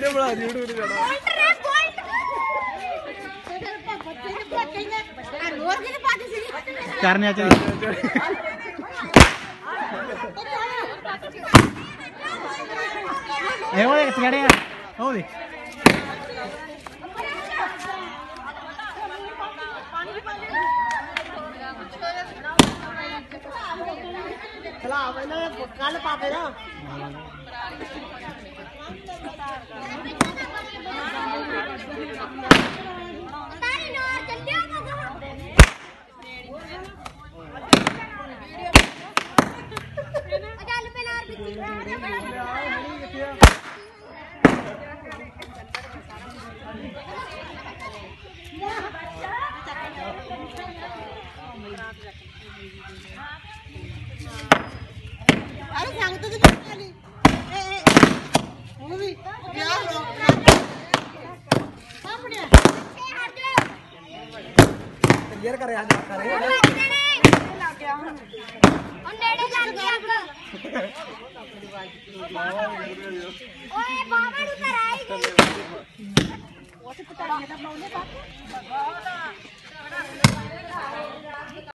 video ਬਣਾ YouTube ਤੇ ਜਾਣਾ ਕਰਨੇ ਚ ਇਹ ਉਹ ਦੇਖ ਜਿਹੜੇ ਆ ਉਹ ਦੇ ਖਲਾ ਇਹਨਾਂ ਕੱਲ ਪਾਵੇ ਨਾ ਤਾਰੀ ਨਾਲ ਚੱਲਿਆ ਚੱਲ ਪੈਨਾਰ ਵਿੱਚ अरे सांगतो की खाली वो भी क्या सामने ਕਲੀਅਰ ਕਰਿਆ ਜਾ ਕਰੇ ਲੱਗ ਗਿਆ ਹੁਣ ਨੇੜੇ ਲੱਗ ਗਿਆ ਓਏ ਬਾਬਾ ਨੂੰ ਤਾਂ ਰਾਈ ਗਈ ਉਹ ਤੇ ਪਤਾ ਨਹੀਂ ਤਾਂ ਪਾਉਨੇ ਬਾਕੀ